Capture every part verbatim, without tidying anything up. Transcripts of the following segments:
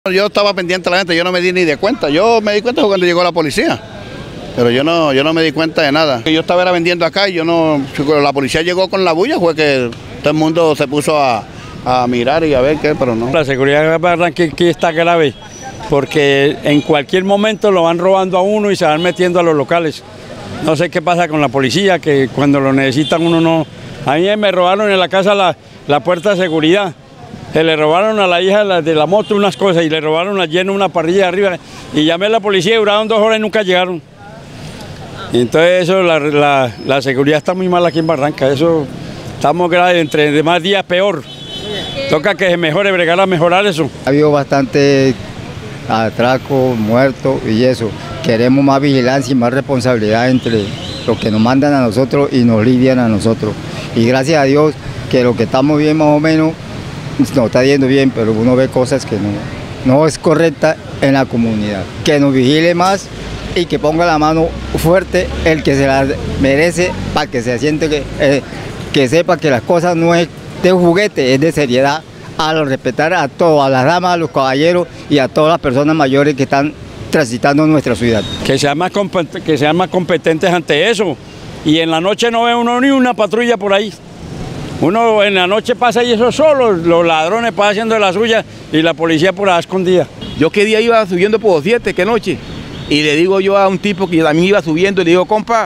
Yo estaba pendiente de la gente, yo no me di ni de cuenta. Yo me di cuenta cuando llegó la policía, pero yo no, yo no me di cuenta de nada. Yo estaba era vendiendo acá y yo no, cuando la policía llegó con la bulla fue que todo el mundo se puso a, a mirar y a ver qué, pero no. La seguridad de Barranquilla aquí está grave, porque en cualquier momento lo van robando a uno y se van metiendo a los locales. No sé qué pasa con la policía, que cuando lo necesitan uno no... A mí me robaron en la casa la, la puerta de seguridad. Se le robaron a la hija de la, de la moto unas cosas y le robaron allí en una parrilla de arriba. Y llamé a la policía y duraron dos horas y nunca llegaron. Y entonces eso, la, la, la seguridad está muy mal aquí en Barranca. Eso estamos graves, entre más días peor. Toca que se mejore, bregar a mejorar eso. Ha habido bastante atraco, muertos y eso. Queremos más vigilancia y más responsabilidad entre los que nos mandan a nosotros y nos lidian a nosotros. Y gracias a Dios que lo que estamos bien más o menos nos está yendo bien, pero uno ve cosas que no, no es correcta en la comunidad. Que nos vigile más y que ponga la mano fuerte el que se la merece, para que se siente que, eh, que sepa que las cosas no es de juguete, es de seriedad, a respetar a todos, a las damas, a los caballeros y a todas las personas mayores que están transitando nuestra ciudad. Que sean más, que sean más competentes ante eso. Y en la noche no ve uno ni una patrulla por ahí. Uno en la noche pasa y eso solo, los ladrones pasan haciendo de la suya y la policía por ahí escondida. Yo qué día iba subiendo por siete, qué noche, y le digo yo a un tipo que también iba subiendo y le digo, compa,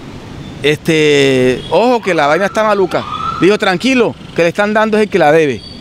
este, ojo que la vaina está maluca. Le digo, tranquilo, que le están dando es el que la debe.